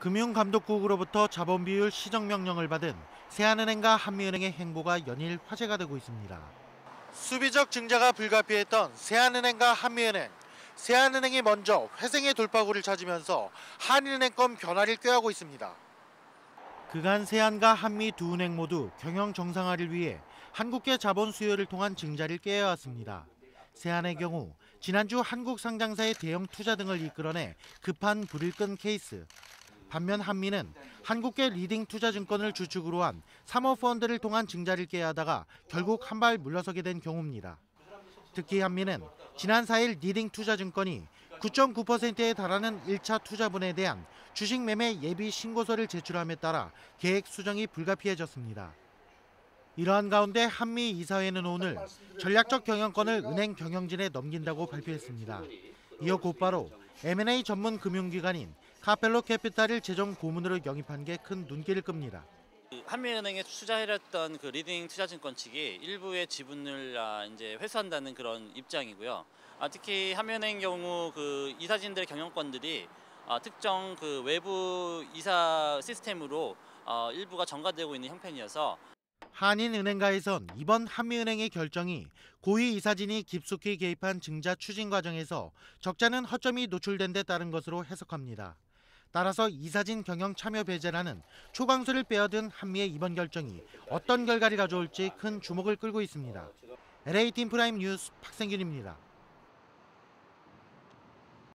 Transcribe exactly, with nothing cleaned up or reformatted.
금융감독국으로부터 자본비율 시정명령을 받은 세한은행과 한미은행의 행보가 연일 화제가 되고 있습니다. 수비적 증자가 불가피했던 세한은행과 한미은행. 세한은행이 먼저 회생의 돌파구를 찾으면서 한인은행권 변화를 꾀하고 있습니다. 그간 세한과 한미 두 은행 모두 경영 정상화를 위해 한국계 자본 수요를 통한 증자를 꾀해왔습니다. 세한의 경우 지난주 한국 상장사의 대형 투자 등을 이끌어내 급한 불을 끈 케이스. 반면 한미는 한국계 리딩 투자증권을 주축으로 한 사모펀드를 통한 증자를 꾀하다가 결국 한 발 물러서게 된 경우입니다. 특히 한미는 지난 사 일 리딩 투자증권이 구 점 구 퍼센트에 달하는 일 차 투자분에 대한 주식 매매 예비 신고서를 제출함에 따라 계획 수정이 불가피해졌습니다. 이러한 가운데 한미 이사회는 오늘 전략적 경영권을 은행 경영진에 넘긴다고 발표했습니다. 이어 곧바로 엠 앤 에이 전문 금융기관인 카펠로 캐피탈을 재정 고문으로 영입한 게 큰 눈길을 끕니다. 한미은행에 투자해렸던 그 리딩 투자증권 측이 일부의 지분을 아, 이제 회수한다는 그런 입장이고요. 아, 특히 한미은행 경우 그 이사진들의 경영권들이 아, 특정 그 외부 이사 시스템으로 어, 일부가 전가되고 있는 형편이어서 한인은행가에선 이번 한미은행의 결정이 고위 이사진이 깊숙이 개입한 증자 추진 과정에서 적잖은 허점이 노출된 데 따른 것으로 해석합니다. 따라서 이사진 경영 참여 배제라는 초강수를 빼앗은 한미의 이번 결정이 어떤 결과를 가져올지 큰 주목을 끌고 있습니다. 엘 에이 팀 프라임 뉴스 박생균입니다.